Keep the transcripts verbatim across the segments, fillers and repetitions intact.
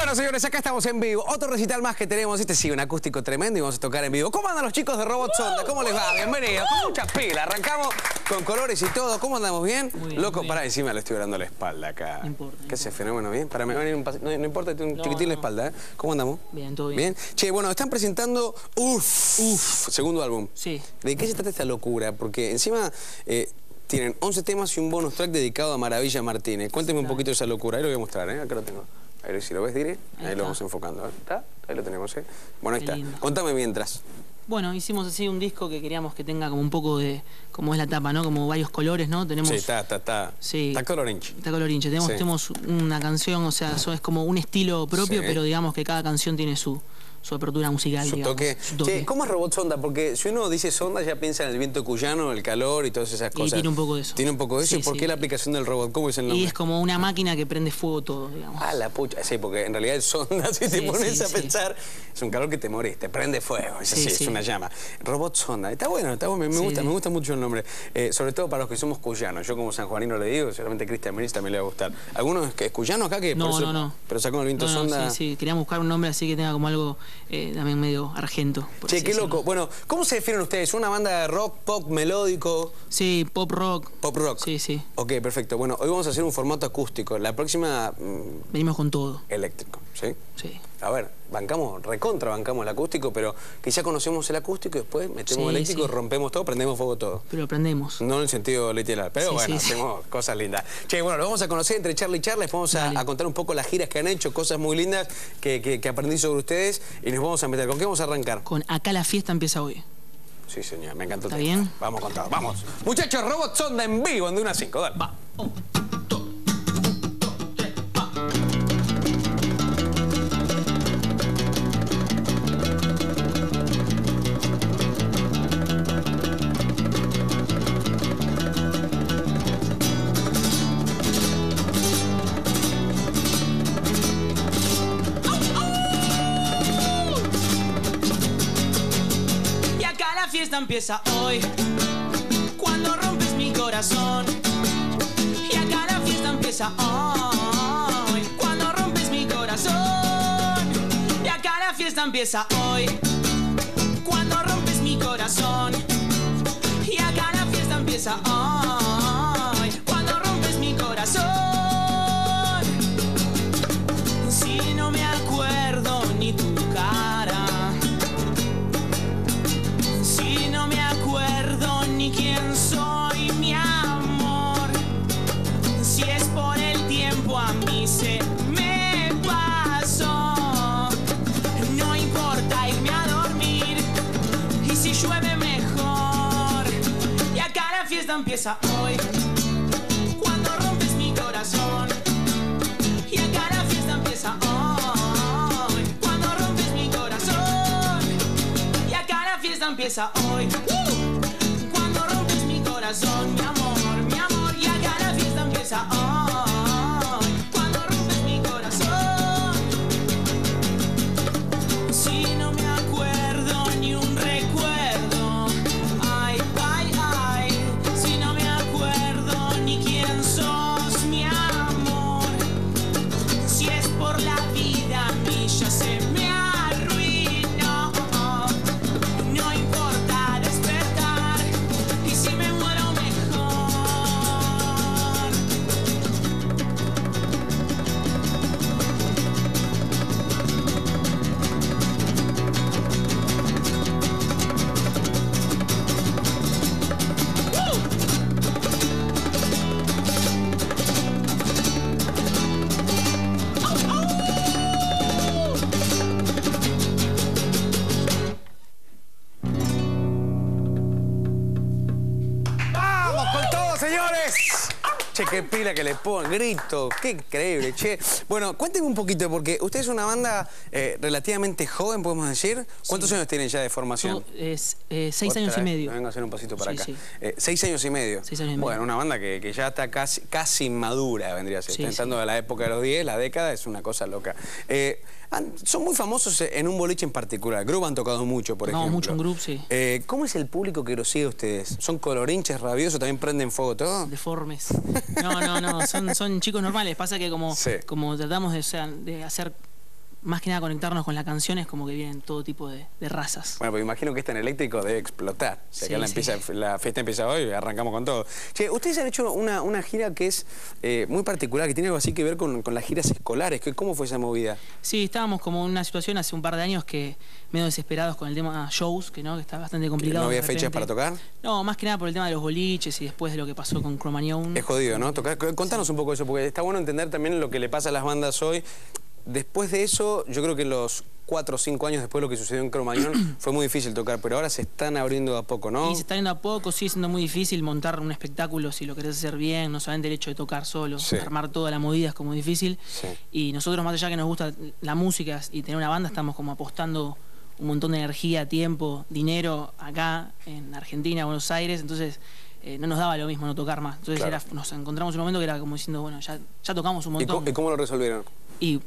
Bueno, señores, acá estamos en vivo. Otro recital más que tenemos. Este sí, un acústico tremendo y vamos a tocar en vivo. ¿Cómo andan los chicos de Robot Sonda? ¿Cómo les va? Bienvenidos. Con muchas pilas. Arrancamos con colores y todo. ¿Cómo andamos? ¿Bien? Muy bien, Loco, muy bien. pará, encima le estoy dando la espalda acá. No importa. ¿Qué es ese fenómeno? ¿Bien? Para mí, no, no importa, tiene un No, chiquitín la no. espalda, ¿eh? ¿Cómo andamos? Bien, todo bien. ¿Bien? Che, bueno, están presentando Uf, Uf, segundo álbum. Sí. ¿De qué se trata esta locura? Porque encima... Eh, tienen once temas y un bonus track dedicado a Maravilla Martínez. Cuénteme un poquito de esa locura. Ahí lo voy a mostrar, ¿eh? Acá lo tengo. Ahí si lo ves, Dire. Ahí, ahí lo vamos enfocando. ¿Eh? ¿Está? Ahí lo tenemos, ¿eh? Bueno, ahí Qué está. lindo. Contame mientras. Bueno, hicimos así un disco que queríamos que tenga como un poco de... Como es la tapa, ¿no? Como varios colores, ¿no? Tenemos... Sí, está, está, está. Sí. Está colorinche. Está colorinche. Tenemos, Sí. tenemos una canción, o sea, eso es como un estilo propio, Sí. pero digamos que cada canción tiene su, su apertura musical, Su digamos, toque. su toque. Che, ¿cómo es Robot Sonda? Porque si uno dice sonda ya piensa en el viento cuyano, el calor y todas esas Y cosas. tiene un poco de eso. ¿Tiene un poco de eso? Sí, ¿Y por sí. qué la aplicación del robot? ¿Cómo es el nombre? Y es como una máquina que prende fuego todo, digamos. Ah, la pucha. Sí, porque en realidad el sonda, si te Sí, pones sí, a sí. pensar, es un calor que te morís, te prende fuego. Es Sí, así, es sí. una llama. Robot Sonda. Está bueno, está bueno. Me, me Sí, gusta, sí. me gusta mucho el nombre. Eh, sobre todo para los que somos cuyanos. Yo como sanjuanino le digo, seguramente Cristian Menis también le va a gustar. ¿Algunos que es cuyano acá? Que No, por eso- no, no. Pero sacó el viento No, no, sonda. sí, sí. Queríamos buscar un nombre así que tenga como algo eh, también medio argento. por Che, así qué decirlo. loco. Bueno, ¿cómo se definen ustedes? ¿Una banda de rock, pop, melódico? Sí, pop rock. Pop rock. Sí, sí. Ok, perfecto. Bueno, hoy vamos a hacer un formato acústico. La próxima, mm, Venimos con todo. eléctrico, ¿sí? Sí. A ver, bancamos, recontra bancamos el acústico, pero que ya conocemos el acústico y después metemos Sí, eléctrico, sí. rompemos todo, prendemos fuego todo. Pero aprendemos. No en el sentido literal, pero Sí, bueno, sí, sí. hacemos cosas lindas. Che, bueno, lo vamos a conocer entre charla y charla, les vamos a, Dale. a contar un poco las giras que han hecho, cosas muy lindas que, que, que aprendí sobre ustedes y nos vamos a meter. ¿Con qué vamos a arrancar? Con Acá la fiesta empieza hoy. Sí, señor, me encantó el ¿Está tema. bien? Vamos con todo, vamos. Muchachos, Robot Sonda en vivo, en de una a cinco, dale. Va. Un, dos, dos, tres, va. Y acá la fiesta empieza hoy, cuando rompes mi corazón. Y acá la fiesta empieza hoy, cuando rompes mi corazón. Y acá la fiesta empieza hoy, cuando rompes mi corazón. Y acá la fiesta empieza hoy, cuando rompes mi corazón. Si no me acuerdo ni tu cara, si no me acuerdo ni quién soy, mi amor, si es por el tiempo a mí se me pasó. No importa irme a dormir, y si llueve mejor. Y acá la fiesta empieza hoy, cuando rompes mi corazón. Y acá la fiesta empieza hoy, cuando rompes mi corazón. Y acá la fiesta empieza hoy, cuando rompes mi corazón, mi amor, mi amor. Y acá la fiesta empieza hoy, cuando rompes mi corazón. Si no me acuerdo ni un recuerdo, ay, ay, ay. Si no me acuerdo ni quién sos, mi amor. Si es por la vida a mí ya se me arruinó. No importa despertar, y si me muero mejor. ¡Vamos con todo, señores! Che, qué pila que le pongo, grito, qué increíble, che. Bueno, cuéntenme un poquito, porque usted es una banda eh, relativamente joven, podemos decir. ¿Cuántos años tienen ya de formación? Yo, es, eh, seis Otra años y vez, medio. me vengo a hacer un pasito para Sí, acá. sí. Eh, seis años y medio. Seis años y medio. Bueno, una banda que, que ya está casi, casi madura, vendría a ser. Sí, Está entrando a la época de los diez, la década, es una cosa loca. Eh, han- son muy famosos en un boliche en particular. Groove han tocado mucho, por Tocamos ejemplo. mucho en Groove, sí. Eh, ¿Cómo es el público que los sigue a ustedes? ¿Son colorinches, rabiosos, también prenden fuego todo? Deformes. No, no, no, son, son chicos normales. Pasa que como, Sí. como tratamos de, o sea, de hacer más que nada conectarnos con la canción, es como que vienen todo tipo de, de razas. Bueno, pues imagino que este en eléctrico debe explotar. O sea, Sí, que la, sí. empieza, la fiesta empieza hoy y arrancamos con todo. Che, ustedes han hecho una, una gira que es eh, muy particular, que tiene algo así que ver con, con las giras escolares. ¿Cómo fue esa movida? Sí, estábamos como en una situación hace un par de años que medio desesperados con el tema shows, que no, que está bastante complicado. ¿No había de fechas repente. para tocar? No, más que nada por el tema de los boliches y después de lo que pasó con Cromañón. Es jodido, ¿no? Tocar, contanos un poco eso, porque está bueno entender también lo que le pasa a las bandas hoy. Después de eso, yo creo que los cuatro o cinco años después de lo que sucedió en Cromañón fue muy difícil tocar, pero ahora se están abriendo de a poco, ¿no? Y se está yendo a poco, sigue siendo muy difícil montar un espectáculo si lo querés hacer bien, no solamente el hecho de tocar solo, Sí. armar toda la movida es como difícil. Sí. Y nosotros, más allá que nos gusta la música y tener una banda, estamos como apostando un montón de energía, tiempo, dinero acá en Argentina, Buenos Aires, entonces eh, no nos daba lo mismo no tocar más. Entonces Claro. era, nos encontramos en un momento que era como diciendo, bueno, ya, ya tocamos un ¿Y montón. cómo, y cómo lo resolvieron? Y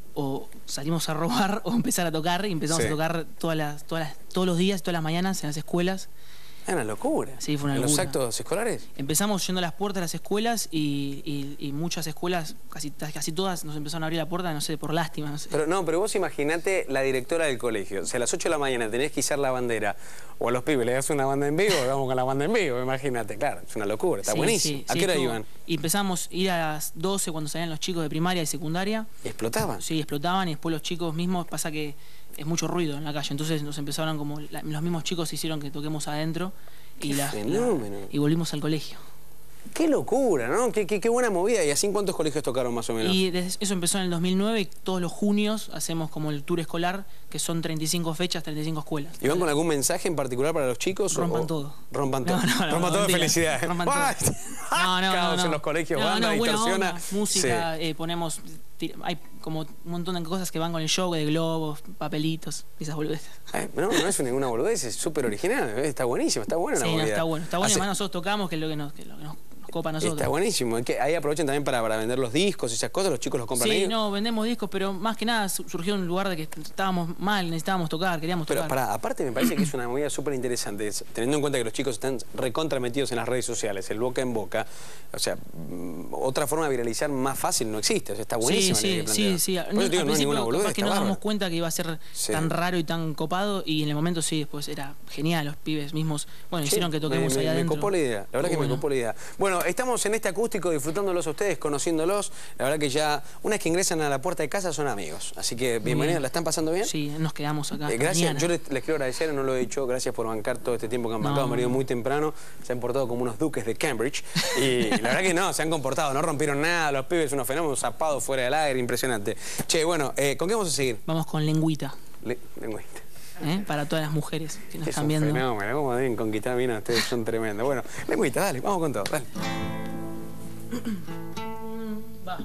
o salimos a robar o empezar a tocar y empezamos Sí. a tocar todas las, todas las, todos los días, todas las mañanas en las escuelas. Es una locura. Sí, fue una ¿En los locura. actos escolares? Empezamos yendo a las puertas de las escuelas y, y- y muchas escuelas, casi, casi todas, nos empezaron a abrir la puerta, no sé, por lástima. No sé. Pero no, pero vos imaginate la directora del colegio. O sea, a las ocho de la mañana tenés que izar la bandera. O a los pibes le das una banda en vivo y vamos con la banda en vivo, imagínate. Claro, es una locura, está Sí, buenísimo. sí, ¿A sí, qué hora estuvo- iban? Y empezamos a ir a las doce cuando salían los chicos de primaria y secundaria. ¿Y explotaban? Sí, explotaban y después los chicos mismos, pasa que es mucho ruido en la calle. Entonces nos empezaron como, la- los mismos chicos hicieron que toquemos adentro. Qué y, la- fenómeno. la- y volvimos al colegio. Qué locura, ¿no? Qué, qué, qué buena movida. ¿Y así en cuántos colegios tocaron más o menos? Y desde- eso empezó en el dos mil nueve y todos los junios hacemos como el tour escolar, que son treinta y cinco fechas, treinta y cinco escuelas. ¿Y van con algún mensaje en particular para los chicos? o- Rompan o- todo. Rompan todo. No, no, no, Rompan no, todo de mentira. felicidad. Rompan todo. ¡Ay! No, no, Caos no, no. en los colegios, no, banda, no, buena distorsiona. onda, música, Sí. eh, ponemos, tir- hay como un montón de cosas que van con el show, de globos, papelitos, esas boludeces. Ay, no, no es ninguna boludez, es súper original. eh, Está buenísimo, está buena la Sí, no, movida. está bueno, está bueno, y Hace- además nosotros tocamos, que es lo que nos, que lo que nos, nos copa a nosotros. Está buenísimo. Es que ahí aprovechan también para, para vender los discos y esas cosas, los chicos los compran Sí, ahí. no, vendemos discos, pero más que nada su- surgió en un lugar de que estábamos mal, necesitábamos tocar, queríamos Pero tocar. para, aparte me parece que es una movida súper interesante, es- teniendo en cuenta que los chicos están recontra metidos en las redes sociales, el boca en boca. O sea, mm, otra forma de viralizar más fácil no existe. O sea, está buenísima Sí, la idea que sí, sí, plantean. sí. Por eso No, te digo, al no es ninguna principio boludez, capaz que está no nos bárbaro. damos cuenta que iba a ser Sí. tan raro y tan copado y en el momento sí, después era genial, los pibes mismos, bueno, Sí, hicieron que toquemos me, ahí me, me adentro. copó la idea, la verdad que Bueno. me copó la idea. Bueno, estamos en este acústico disfrutándolos a ustedes, conociéndolos. La verdad que ya, una vez que ingresan a la puerta de casa son amigos. Así que bienvenidos, bien. ¿la están pasando bien? Sí, nos quedamos acá. Eh, hasta gracias, mañana. yo les, les quiero agradecer, no lo he dicho, gracias por bancar todo este tiempo que han No. bancado, han venido muy temprano, se han portado como unos duques de Cambridge y la verdad que no, se han comportado, no rompieron nada, los pibes unos fenómenos zapados fuera del aire, impresionante. Che, bueno, eh, ¿con qué vamos a seguir? Vamos con lengüita, Le, lengüita. ¿eh? Para todas las mujeres que nos Es están un viendo. fenómeno, cómo deben conquistar bien a ustedes, son tremendos. Bueno, lengüita, dale, vamos con todo, dale. Va.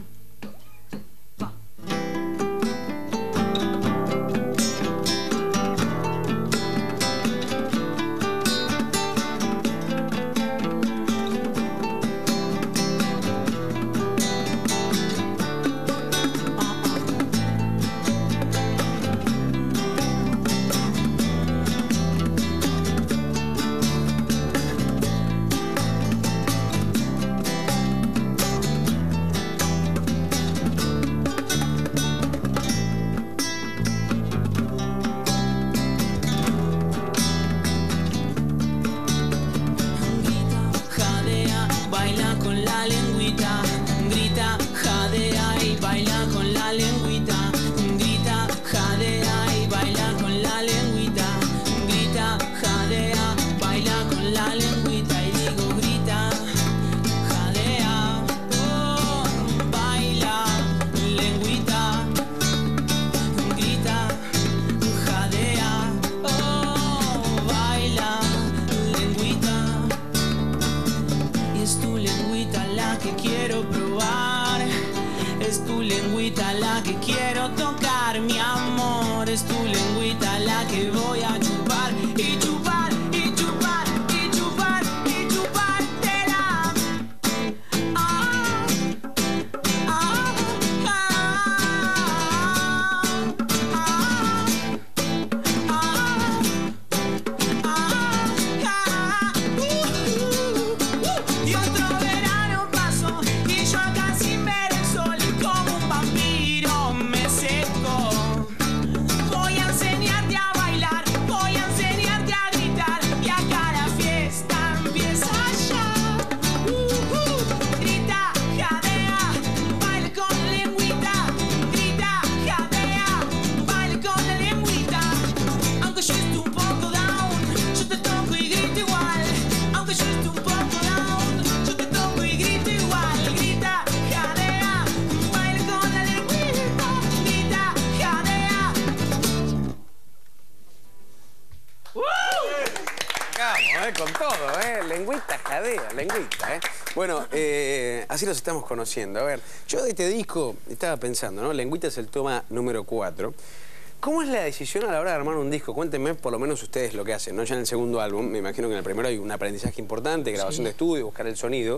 Jadea, baila con la lengüita, grita, jadea y baila con la lengüita, grita, jadea y baila con la lengüita, grita, jadea, baila con la lengüita y digo grita, jadea, oh, baila, lengüita, grita, jadea, oh, baila, lengüita. Y es tu lengüita la que quiero probar, es tu lengüita la que quiero tocar, mi amor, es tu lengüita la que voy a chupar y chupar y chupar y chupar y chupártela. Ah, ah, ah, ah, ah, uh. Y otro verano pasó y yo acá sin ver el sol como un vampiro me seco. con todo, ¿eh? Lengüita, jadea, lengüita, ¿eh? Bueno, eh, así los estamos conociendo. A ver, yo de este disco estaba pensando, ¿no? Lengüita es el toma número cuatro. ¿Cómo es la decisión a la hora de armar un disco? Cuéntenme por lo menos ustedes lo que hacen, ¿no? Ya en el segundo álbum, me imagino que en el primero hay un aprendizaje importante, grabación sí. de estudio, buscar el sonido.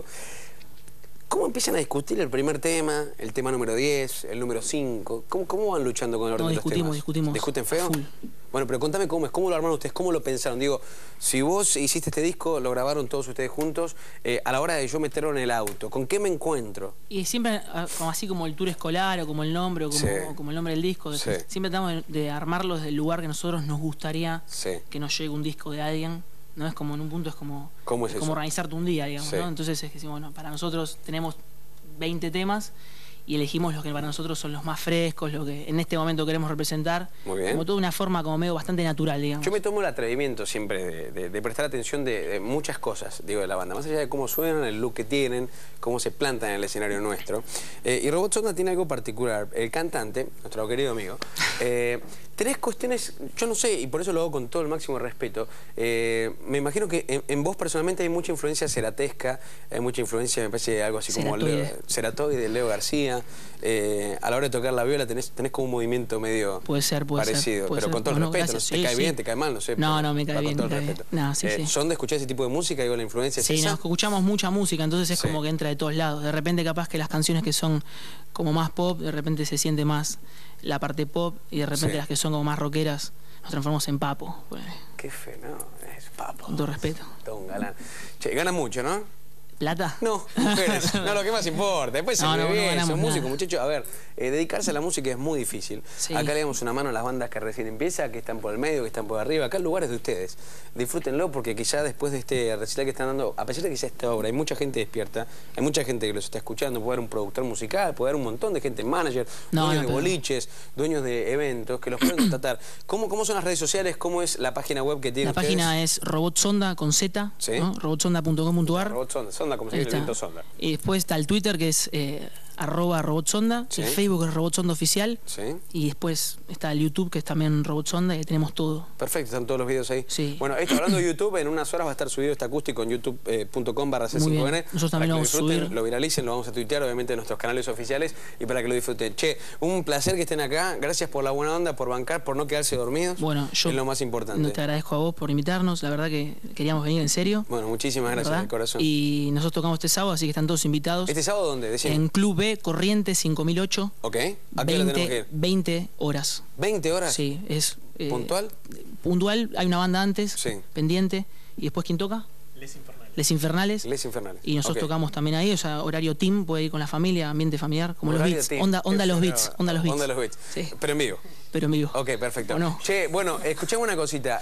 ¿Cómo empiezan a discutir el primer tema, el tema número diez, el número cinco? ¿Cómo, cómo van luchando con el orden no, de los temas? discutimos. ¿Discuten feo? Full. Bueno, pero contame cómo es, cómo lo armaron ustedes, cómo lo pensaron. Digo, si vos hiciste este disco, lo grabaron todos ustedes juntos, eh, a la hora de yo meterlo en el auto, ¿con qué me encuentro? Y siempre, como así como el tour escolar, o como el nombre, o como, sí. o como el nombre del disco, sí. siempre tratamos de, de armarlo desde el lugar que nosotros nos gustaría sí. que nos llegue un disco de alguien. No es como en un punto, es como, ¿Cómo es es como eso? organizarte un día, digamos, sí. ¿no? Entonces es que, bueno, para nosotros tenemos veinte temas y elegimos los que para nosotros son los más frescos, lo que en este momento queremos representar. Muy bien. Como toda una forma como medio bastante natural, digamos. Yo me tomo el atrevimiento siempre de, de, de prestar atención de, de muchas cosas, digo, de la banda. Más allá de cómo suenan, el look que tienen, cómo se plantan en el escenario nuestro. Eh, y Robot Sonda tiene algo particular. El cantante, nuestro querido amigo, eh, tres cuestiones, yo no sé, y por eso lo hago con todo el máximo respeto. Eh, me imagino que en, en vos personalmente hay mucha influencia ceratesca, hay mucha influencia, me parece algo así como Ceratoide. Leo, Ceratoide, Leo García. Eh, a la hora de tocar la viola tenés, tenés como un movimiento medio puede ser, puede parecido, ser, puede pero ser. con todo el Bueno, respeto. gracias. ¿No? ¿Te Sí, cae sí. bien? ¿Te cae mal? No sé. No, pero, no, me cae con bien, todo me el cae bien. respeto. No, sí, eh, sí. ¿Son de escuchar ese tipo de música? Digo, la influencia es Sí, esa. no, escuchamos mucha música, entonces es Sí. como que entra de todos lados. De repente capaz que las canciones que son como más pop, de repente se siente más la parte pop, y de repente Sí. las que son como más rockeras nos transformamos en papo. Pues, Qué fenómeno, es papo. con todo respeto. Todo un galán. Che, gana mucho, ¿no? ¿Plata? No, mujeres. No, lo que más importa. Después se No, ve no, no bien, ganamos son músicos, nada. muchachos. A ver, eh, dedicarse a la música es muy difícil. Sí. Acá le damos una mano a las bandas que recién empiezan, que están por el medio, que están por arriba. Acá el lugar es de ustedes. Disfrútenlo porque quizá después de este recital que están dando, a pesar de que sea esta obra, hay mucha gente despierta, hay mucha gente que los está escuchando. Puede haber un productor musical, puede haber un montón de gente, manager, No, dueños no, de pero- boliches, dueños de eventos, que los pueden contratar. ¿Cómo, ¿Cómo son las redes sociales? ¿Cómo es la página web que tienen La ustedes? página es Robot Sonda con Z, Sí. ¿no? robot sonda punto com punto a r. Robot Sonda, Sonda como se Ahí dice, el está. viento Sonda. Y después está el Twitter, que es eh, arroba robotsonda, Sí. el Facebook es Robot Sonda Oficial, Sí. y después está el YouTube, que es también Robot Sonda, y ahí tenemos todo. Perfecto, están todos los videos ahí. Sí. Bueno, esto hablando de YouTube, en unas horas va a estar subido este acústico en youtube punto com barra C Muy cinco bien. N. Nosotros para también que lo lo vamos a disfruten, subir. lo viralicen, lo vamos a tuitear, obviamente, en nuestros canales oficiales y para que lo disfruten. Che, un placer que estén acá. Gracias por la buena onda, por bancar, por no quedarse dormidos. Bueno, yo es lo más importante. no te agradezco a vos por invitarnos, la verdad que queríamos venir en serio. Bueno, muchísimas gracias, ¿verdad? de corazón. Y nosotros tocamos este sábado, así que están todos invitados. ¿Este sábado dónde? Decime. En Club B, Corrientes cinco mil ocho. Ok. ¿A qué hora tenemos que veinte, ir? veinte horas. ¿veinte horas? Sí, es... eh, ¿Puntual? Puntual, hay una banda antes, Sí. pendiente. ¿Y después quién toca? Les Infernales. Les Infernales. Les Infernales. Y nosotros Ok. tocamos también ahí, o sea, horario team, puede ir con la familia, ambiente familiar, como Horario los beats. team. Onda, onda Qué los fenómeno. beats, onda los beats. Onda los beats. Sí, Pero en vivo. pero en vivo. Ok, perfecto. ¿O no? Che, bueno, escuchame una cosita.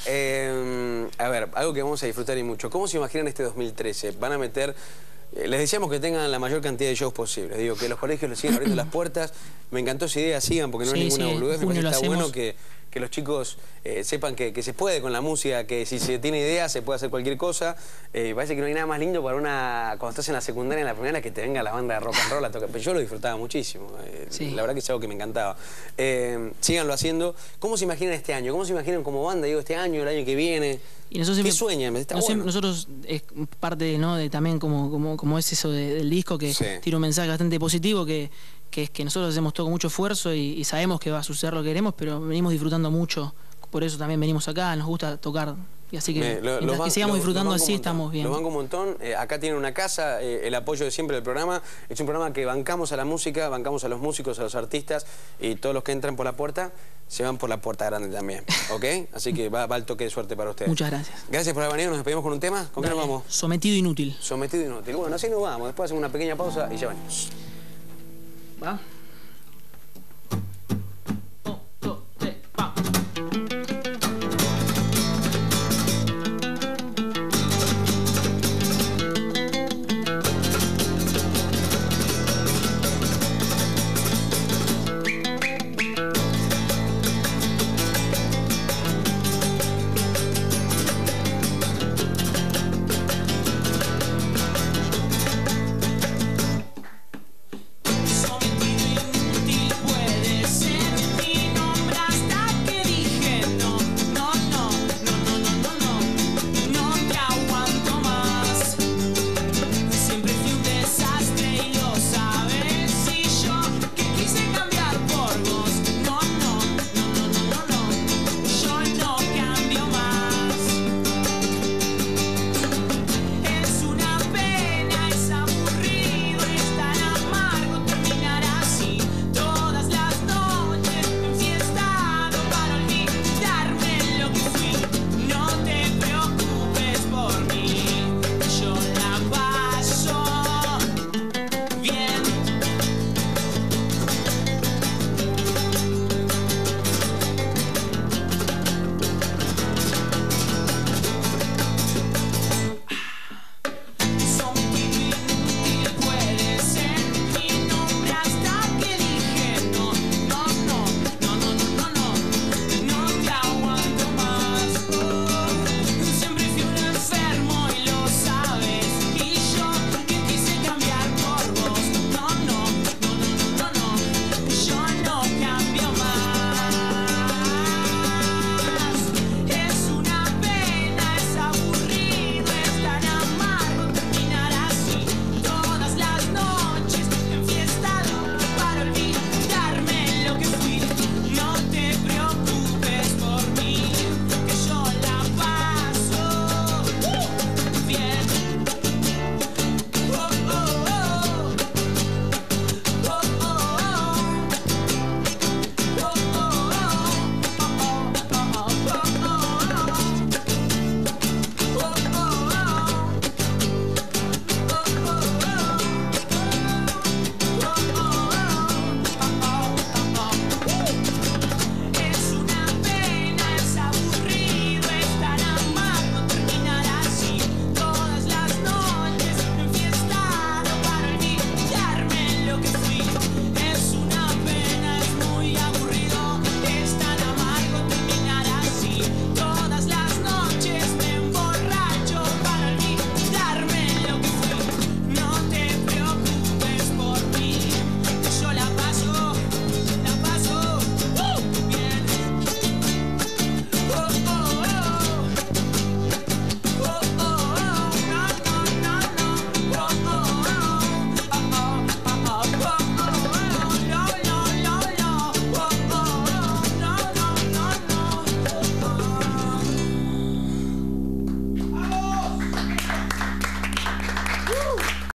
Eh, a ver, algo que vamos a disfrutar y mucho. ¿Cómo se imaginan este dos mil trece? Van a meter... eh, les decíamos que tengan la mayor cantidad de shows posibles. Digo, que los colegios les sigan abriendo las puertas. Me encantó esa idea, sigan, porque no Sí, es ninguna sí, boludez. Me junio parece que lo está hacemos. bueno que, que los chicos eh, sepan que, que se puede con la música, que si se tiene idea se puede hacer cualquier cosa. Eh, parece que no hay nada más lindo para una... Cuando estás en la secundaria, en la primera, que te venga la banda de rock and roll a tocar. Pero yo lo disfrutaba muchísimo. Eh, Sí. La verdad que es algo que me encantaba. Eh, síganlo haciendo. ¿Cómo se imaginan este año? ¿Cómo se imaginan como banda? Digo, este año, el año que viene. Y nosotros ¿Qué siempre- sueñan? Está nos- bueno. Nosotros es parte, ¿no?, de también como, como, como es eso de- del disco, que Sí. tiene un mensaje bastante positivo, que, que es que nosotros hacemos todo con mucho esfuerzo y, y sabemos que va a suceder lo que queremos, pero venimos disfrutando mucho. Por eso también venimos acá, nos gusta tocar. Y así que Me- lo- mientras los ban- que sigamos los- disfrutando los banco así, un montón. estamos bien. Los banco un montón. Eh, acá tienen una casa, eh, el apoyo de siempre del programa. Es un programa que bancamos a la música, bancamos a los músicos, a los artistas, y todos los que entran por la puerta se van por la puerta grande también. ¿Ok? Así que va, va el toque de suerte para ustedes. Muchas gracias. Gracias por haber venido. Nos despedimos con un tema. ¿Con qué nos Dale. vamos? Sometido inútil. Sometido inútil. Bueno, así nos vamos. Después hacemos una pequeña pausa y ya venimos. ¿Va?